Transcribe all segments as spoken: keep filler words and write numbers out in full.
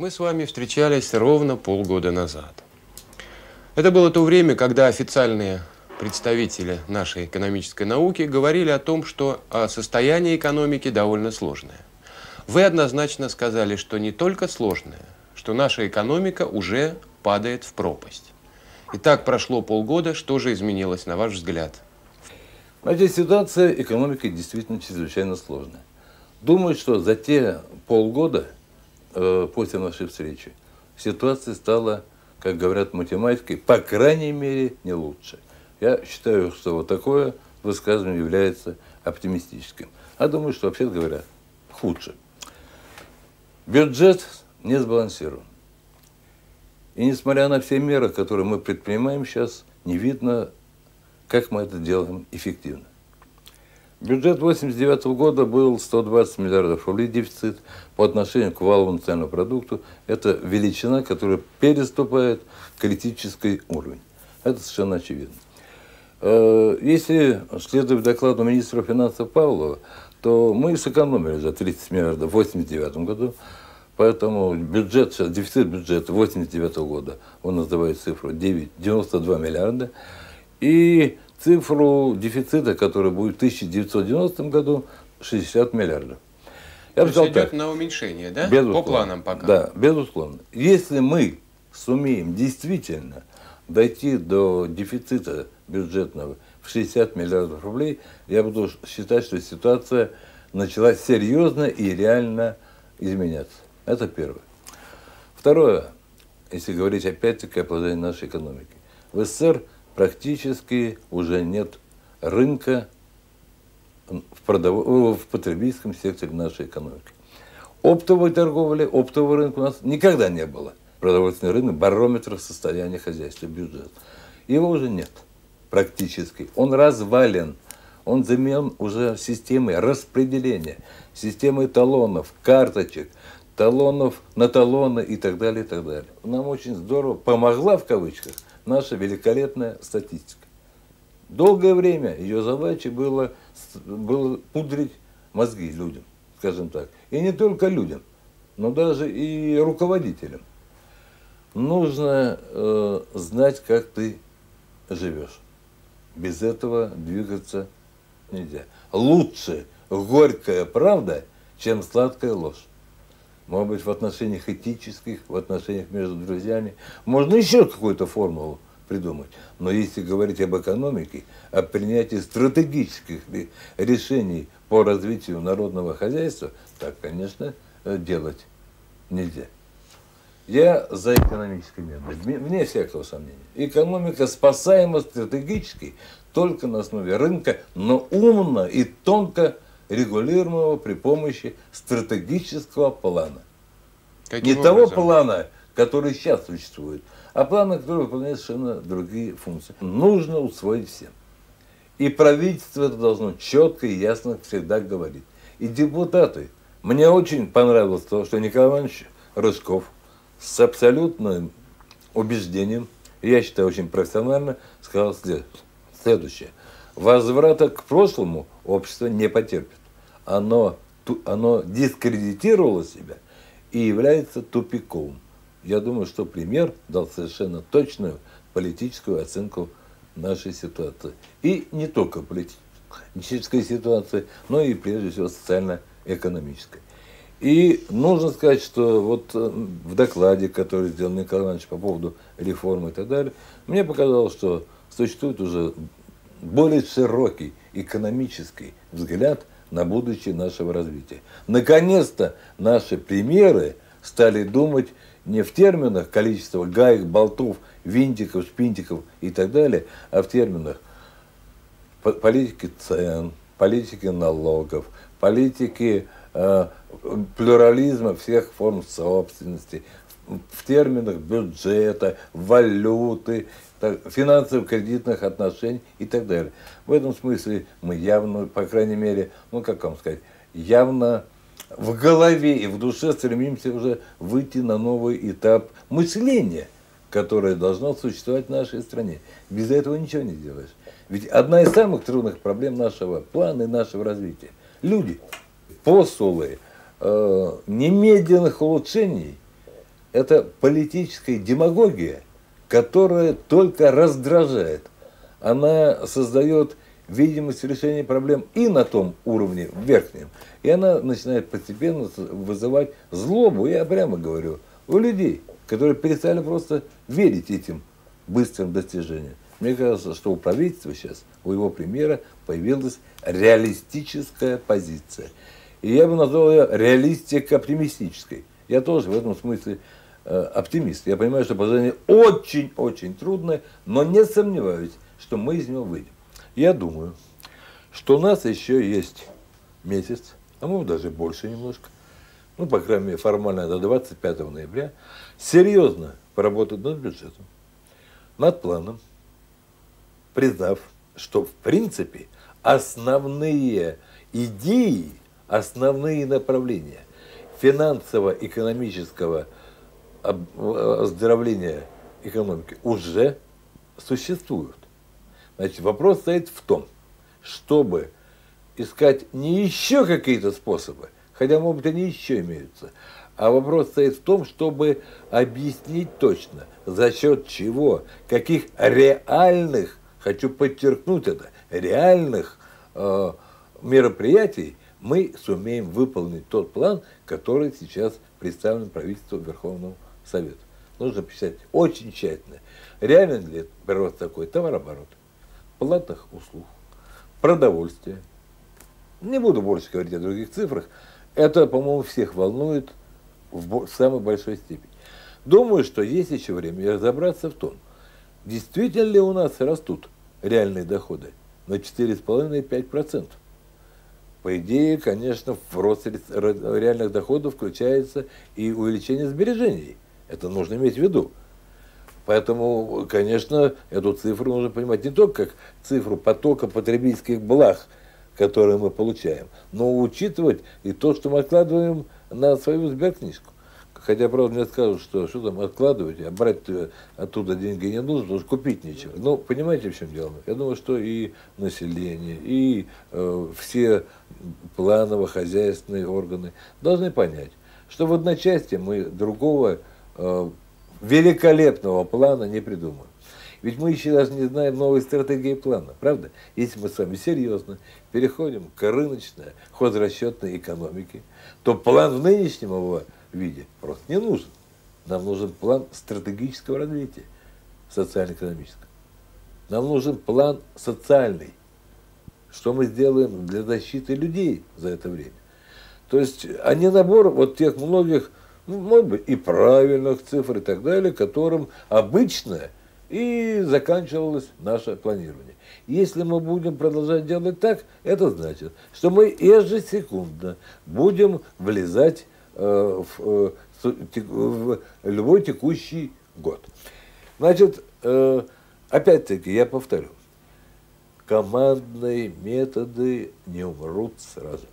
мы с вами встречались ровно полгода назад. Это было то время, когда официальные представители нашей экономической науки говорили о том, что состояние экономики довольно сложное. Вы однозначно сказали, что не только сложное, что наша экономика уже падает в пропасть. Итак, прошло полгода, что же изменилось, на ваш взгляд? Значит, ситуация экономики действительно чрезвычайно сложная. Думаю, что за те полгода э, после нашей встречи ситуация стала, как говорят математики, по крайней мере, не лучше. Я считаю, что вот такое высказывание является оптимистическим. А думаю, что, вообще говоря, худше. Бюджет не сбалансирован. И несмотря на все меры, которые мы предпринимаем сейчас, не видно, как мы это делаем эффективно. Бюджет восемьдесят девятого года был сто двадцать миллиардов рублей дефицит по отношению к валовому национальному продукту. Это величина, которая переступает критический уровень. Это совершенно очевидно. Если следовать докладу министра финансов Павлова, то мы сэкономили за тридцать миллиардов в восемьдесят девятом году. Поэтому бюджет, сейчас дефицит бюджета восемьдесят девятого года, он называет цифру девяносто два миллиарда. И цифру дефицита, который будет в тысяча девятьсот девяностом году, шестьдесят миллиардов. Я То есть идет так, на уменьшение, да? Безусловно, по планам пока. Да, безусловно. Если мы сумеем действительно дойти до дефицита бюджетного в шестьдесят миллиардов рублей, я буду считать, что ситуация начала серьезно и реально изменяться. Это первое. Второе, если говорить опять-таки о положении нашей экономики. В СССР практически уже нет рынка в, продав... в потребительском секторе нашей экономики. Оптовой торговли, оптового рынка у нас никогда не было. Продовольственный рынок, барометр состояния хозяйства, бюджета. Его уже нет практически. Он развален. Он заменен уже системой распределения, системой талонов, карточек, талонов на талоны и так далее, и так далее. Нам очень здорово помогла, в кавычках, наша великолепная статистика. Долгое время ее задачей было, было пудрить мозги людям, скажем так. И не только людям, но даже и руководителям. Нужно э, знать, как ты живешь. Без этого двигаться нельзя. Лучше горькая правда, чем сладкая ложь. Может быть, в отношениях этических, в отношениях между друзьями. Можно еще какую-то формулу придумать. Но если говорить об экономике, о принятии стратегических решений по развитию народного хозяйства, так, конечно, делать нельзя. Я за экономический метод, вне всякого сомнения. Экономика спасаема стратегически только на основе рынка, но умно и тонко регулируемого при помощи стратегического плана. Каким Не образом? Того плана, который сейчас существует, а плана, который выполняет совершенно другие функции. Нужно усвоить всем. И правительство это должно четко и ясно всегда говорить. И депутаты. Мне очень понравилось то, что Николай Иванович Рыжков с абсолютным убеждением, я считаю, очень профессионально, сказал следующее. Возврата к прошлому общество не потерпит. Оно, оно дискредитировало себя и является тупиковым. Я думаю, что премьер дал совершенно точную политическую оценку нашей ситуации. И не только политической ситуации, но и прежде всего социально-экономической. И нужно сказать, что вот в докладе, который сделал Николай Иванович по поводу реформы и так далее, мне показалось, что существует уже более широкий экономический взгляд на будущее нашего развития. Наконец-то наши премьеры стали думать не в терминах количества гаек, болтов, винтиков, шпинтиков и так далее, а в терминах политики цен, политики налогов, политики э, плюрализма всех форм собственности, в терминах бюджета, валюты, финансово-кредитных отношений и так далее. В этом смысле мы явно, по крайней мере, ну как вам сказать, явно в голове и в душе стремимся уже выйти на новый этап мышления, которое должно существовать в нашей стране. Без этого ничего не сделаешь. Ведь одна из самых трудных проблем нашего плана и нашего развития – люди, посулы э, немедленных улучшений это политическая демагогия, которая только раздражает. Она создает видимость решения проблем и на том уровне верхнем, и она начинает постепенно вызывать злобу, я прямо говорю, у людей, которые перестали просто верить этим быстрым достижениям. Мне кажется, что у правительства сейчас, у его премьера появилась реалистическая позиция. И я бы назвал ее реалистико-оптимистической. Я тоже в этом смысле э, оптимист. Я понимаю, что положение очень-очень трудное, но не сомневаюсь, что мы из него выйдем. Я думаю, что у нас еще есть месяц, а может даже больше немножко, ну, по крайней мере, формально до двадцать пятого ноября, серьезно поработать над бюджетом, над планом, признав, что в принципе основные идеи, основные направления финансово-экономического оздоровления экономики уже существуют. Значит, вопрос стоит в том, чтобы искать не еще какие-то способы, хотя, может быть, они еще имеются, а вопрос стоит в том, чтобы объяснить точно, за счет чего, каких реальных, хочу подчеркнуть это, реальных э, мероприятий мы сумеем выполнить тот план, который сейчас представлен правительству Верховному Совету. Нужно писать очень тщательно. Реально ли это прирост такой? Товарооборот, платных услуг, продовольствие. Не буду больше говорить о других цифрах. Это, по-моему, всех волнует в самой большой степени. Думаю, что есть еще время разобраться в том, действительно ли у нас растут реальные доходы на четыре с половиной — пять процентов. По идее, конечно, в рост реальных доходов включается и увеличение сбережений. Это нужно иметь в виду. Поэтому, конечно, эту цифру нужно понимать не только как цифру потока потребительских благ, которые мы получаем, но учитывать и то, что мы откладываем на свою сберкнижку. Хотя, правда, мне скажут, что что там откладывать, а брать оттуда деньги не нужно, потому что купить нечего. Но понимаете, в чем дело? Я думаю, что и население, и э, все планово-хозяйственные органы должны понять, что в одночасье мы другого э, великолепного плана не придумаем. Ведь мы еще даже не знаем новой стратегии плана, правда? Если мы с вами серьезно переходим к рыночной, хозрасчетной экономике, то план в нынешнем его виде просто не нужен. Нам нужен план стратегического развития, социально-экономического. Нам нужен план социальный. Что мы сделаем для защиты людей за это время. То есть, а не набор вот тех многих, ну, может быть, и правильных цифр и так далее, которым обычно и заканчивалось наше планирование. Если мы будем продолжать делать так, это значит, что мы ежесекундно будем влезать э, в, э, в любой текущий год. Значит, э, опять-таки, я повторю, командные методы не умрут сразу.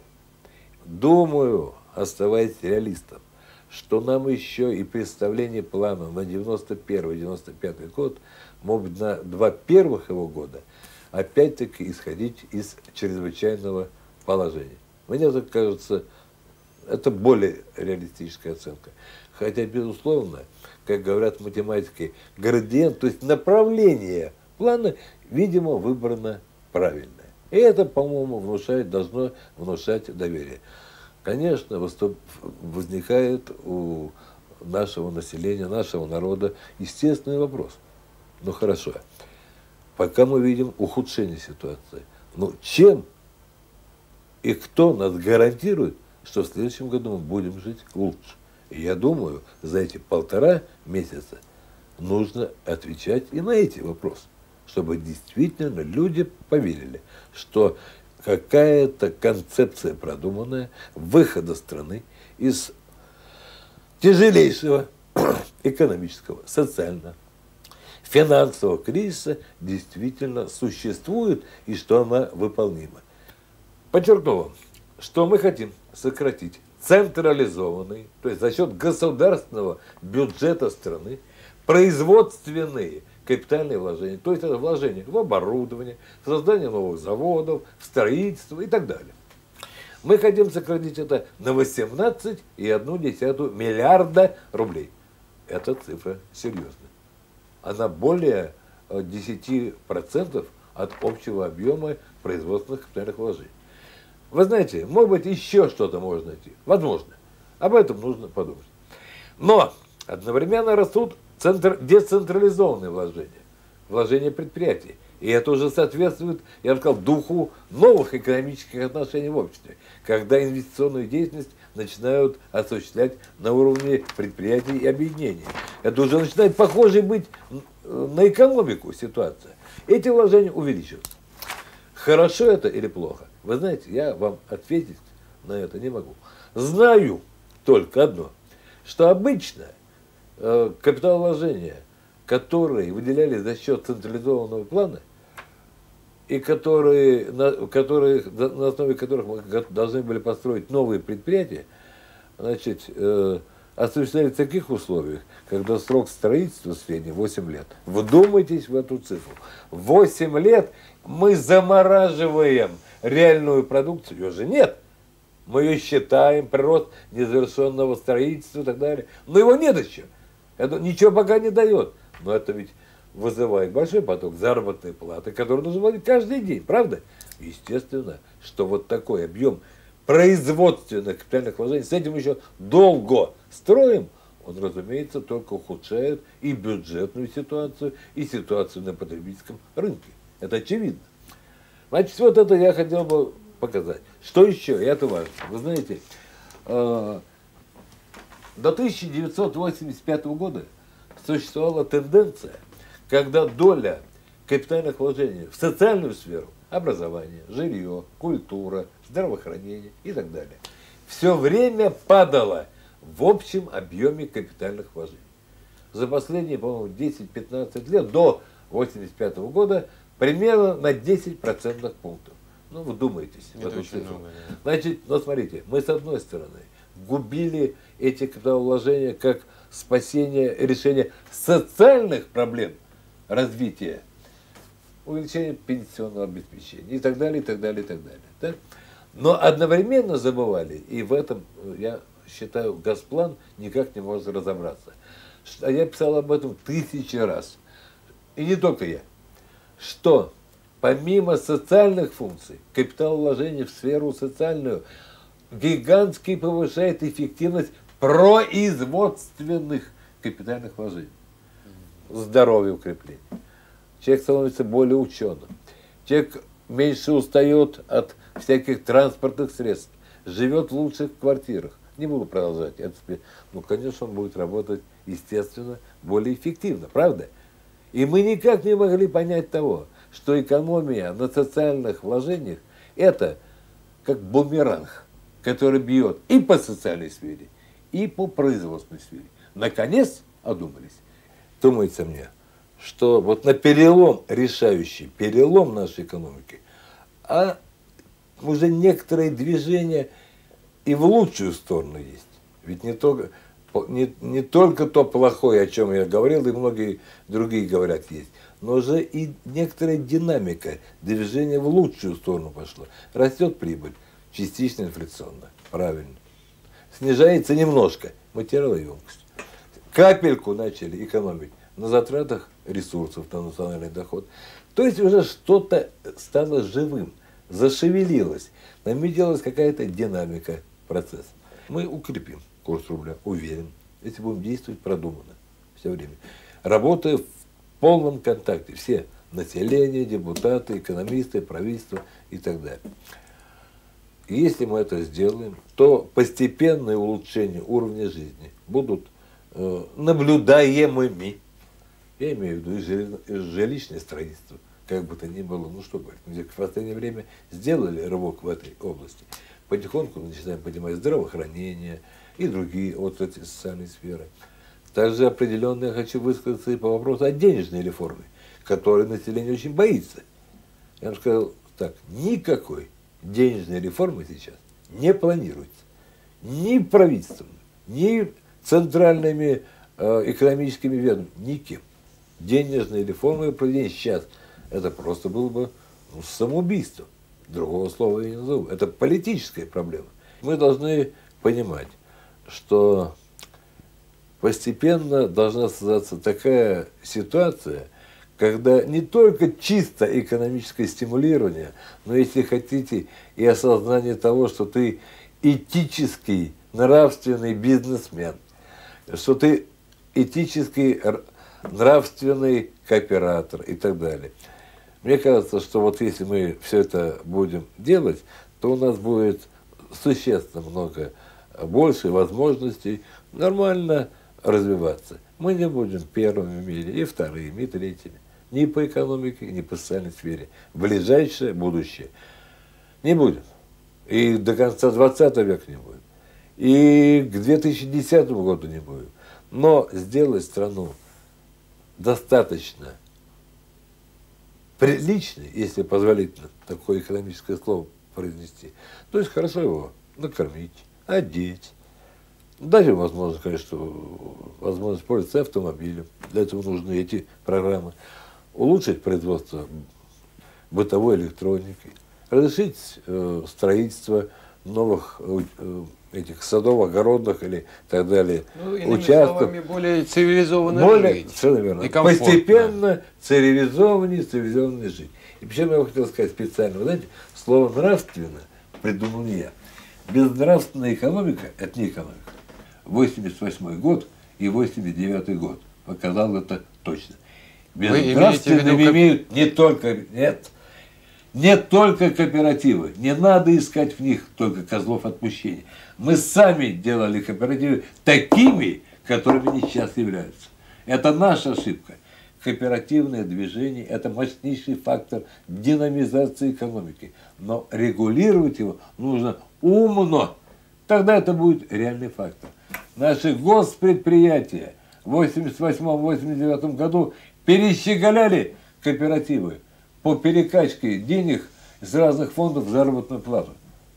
Думаю, оставаясь реалистом, что нам еще и представление плана на девяносто первый — девяносто пятый год, может быть, на два первых его года, опять-таки исходить из чрезвычайного положения. Мне так кажется, это более реалистическая оценка. Хотя, безусловно, как говорят математики, градиент, то есть направление плана, видимо, выбрано правильное. И это, по-моему, внушает, должно внушать доверие. Конечно, выступ, возникает у нашего населения, нашего народа естественный вопрос. Ну хорошо, пока мы видим ухудшение ситуации, ну чем и кто нас гарантирует, что в следующем году мы будем жить лучше? И я думаю, за эти полтора месяца нужно отвечать и на эти вопросы, чтобы действительно люди поверили, что какая-то концепция продуманная выхода страны из тяжелейшего экономического, социального, финансового кризиса действительно существует и что она выполнима. Подчеркну вам, что мы хотим сократить централизованный, то есть за счет государственного бюджета страны, производственные капитальные вложения, то есть это вложения в оборудование, в создание новых заводов, в строительство и так далее. Мы хотим сократить это на восемнадцать целых одну десятую миллиарда рублей. эта цифра серьезная. Она более десяти процентов от общего объема производственных капитальных вложений. Вы знаете, может быть, еще что-то можно найти. Возможно. Об этом нужно подумать. Но одновременно растут центр, децентрализованные вложения. Вложения предприятий. И это уже соответствует, я бы сказал, духу новых экономических отношений в обществе, когда инвестиционную деятельность начинают осуществлять на уровне предприятий и объединений. Это уже начинает похоже быть на экономику ситуация. Эти вложения увеличиваются. Хорошо это или плохо? Вы знаете, я вам ответить на это не могу. Знаю только одно, что обычно э, капиталовложения, которые выделялись за счет централизованного плана, и которые, на, которые, на основе которых мы должны были построить новые предприятия, значит, э, осуществлялись в таких условиях, когда срок строительства средний восемь лет. Вдумайтесь в эту цифру. восемь лет мы замораживаем реальную продукцию, ее же нет. Мы ее считаем, прирост незавершенного строительства и так далее. Но его нет еще. Это ничего пока не дает. Но это ведь вызывает большой поток заработной платы, который нужно платить каждый день, правда? Естественно, что вот такой объем производственных капитальных вложений, с этим еще долго строим, он, разумеется, только ухудшает и бюджетную ситуацию, и ситуацию на потребительском рынке. Это очевидно. Значит, вот это я хотел бы показать. Что еще? И это важно. Вы знаете, э, до тысяча девятьсот восемьдесят пятого года существовала тенденция, когда доля капитальных вложений в социальную сферу, образование, жилье, культура, здравоохранение и так далее, все время падала в общем объеме капитальных вложений. За последние, по-моему, десять-пятнадцать лет, до восемьдесят пятого года, примерно на десять процентных пунктов. Ну, вы думаетесь в эту цифру. Много, да. Значит, ну, смотрите, мы с одной стороны губили эти капиталовложения как спасение, решение социальных проблем развития, увеличение пенсионного обеспечения и так далее, и так далее, и так далее. Да? Но одновременно забывали, и в этом, я считаю, Госплан никак не может разобраться. Я писал об этом тысячи раз, и не только я, что помимо социальных функций, капиталовложение в сферу социальную гигантски повышает эффективность производственных капитальных вложений. Здоровье укрепление. Человек становится более ученым. Человек меньше устает от всяких транспортных средств. Живет в лучших квартирах. Не буду продолжать. Это, ну, конечно, он будет работать, естественно, более эффективно. Правда? И мы никак не могли понять того, что экономия на социальных вложениях – это как бумеранг, который бьет и по социальной сфере, и по производственной сфере. Наконец одумались. Думается мне, что вот на перелом, решающий перелом нашей экономики, а уже некоторые движения и в лучшую сторону есть. Ведь не только, не, не только то плохое, о чем я говорил, и многие другие говорят, есть, но уже и некоторая динамика движения в лучшую сторону пошла. Растет прибыль, частично инфляционно, правильно. Снижается немножко материаловая емкость. Капельку начали экономить на затратах ресурсов, на национальный доход. То есть уже что-то стало живым, зашевелилось, наметилась какая-то динамика процесса. Мы укрепим курс рубля, уверен, если будем действовать продуманно все время. Работая в полном контакте, все население, депутаты, экономисты, правительство и так далее. И если мы это сделаем, то постепенные улучшения уровня жизни будут э, наблюдаемыми. Я имею в виду и жилищное строительство, как бы то ни было, ну что говорить, мы в последнее время сделали рывок в этой области. Потихоньку начинаем поднимать здравоохранение и другие отрасли социальной сферы. Также определенно я хочу высказаться и по вопросу о денежной реформе, которой население очень боится. Я вам сказал так, никакой денежной реформы сейчас не планируется. Ни правительством, ни центральными э, экономическими ведомствами, никем. Денежной реформы проведения сейчас это просто было бы ну, самоубийство. Другого слова я не назову. Это политическая проблема. Мы должны понимать, что постепенно должна создаться такая ситуация, когда не только чисто экономическое стимулирование, но, если хотите, и осознание того, что ты этический, нравственный бизнесмен, что ты этический, нравственный кооператор и так далее. Мне кажется, что вот если мы все это будем делать, то у нас будет существенно много больше возможностей нормально развиваться. Мы не будем первыми в мире, и вторыми, и третьими. Ни по экономике, ни по социальной сфере. В ближайшее будущее не будем. И до конца двадцатого века не будем. И к две тысячи десятому году не будем. Но сделать страну достаточно приличной, если позволительно такое экономическое слово произнести, то есть хорошо его накормить, одеть, дать им возможность, конечно, возможность пользоваться автомобилем. Для этого нужны эти программы. Улучшить производство бытовой электроники, разрешить э, строительство новых э, этих садово-огородных или так далее ну, иными участков. Словами, более цивилизованно более, жить. Совершенно верно. И комфортно. Постепенно цивилизованнее, цивилизованнее жить. И причем я хотел сказать специально, вы знаете, слово «нравственно» придумал не я. Безнравственная экономика – это не экономика. восемьдесят восьмой год и восемьдесят девятый год показал это точно. Безнравственными имеют не только, нет, не только кооперативы. Не надо искать в них только козлов отпущения. Мы сами делали кооперативы такими, которыми они сейчас являются. Это наша ошибка. Кооперативное движение – это мощнейший фактор динамизации экономики. Но регулировать его нужно умно. Тогда это будет реальный фактор. Наши госпредприятия в восемьдесят восьмом — восемьдесят девятом году перещеголяли кооперативы по перекачке денег из разных фондов в заработную плату.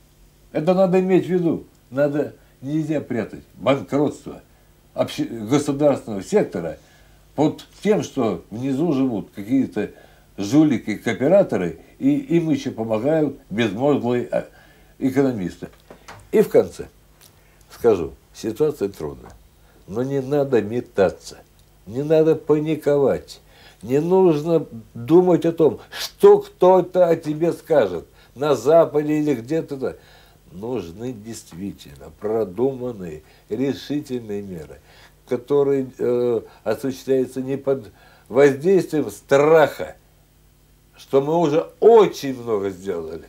Это надо иметь в виду. Надо, нельзя прятать банкротство обще, государственного сектора под тем, что внизу живут какие-то жулики-кооператоры, и им еще помогают безмозглые экономисты. И в конце скажу, ситуация трудная, но не надо метаться, не надо паниковать, не нужно думать о том, что кто-то о тебе скажет, на Западе или где-то. Нужны действительно продуманные, решительные меры, которые э, осуществляются не под воздействием страха, что мы уже очень много сделали,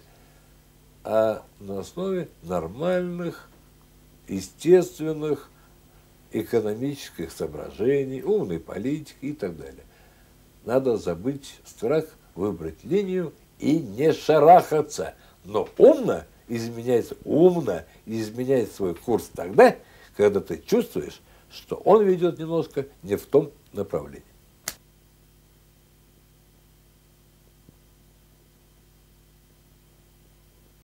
а на основе нормальных, естественных экономических соображений, умной политики и так далее. Надо забыть страх, выбрать линию и не шарахаться, но умно изменять, умно изменять свой курс тогда, когда ты чувствуешь, что он ведет немножко не в том направлении.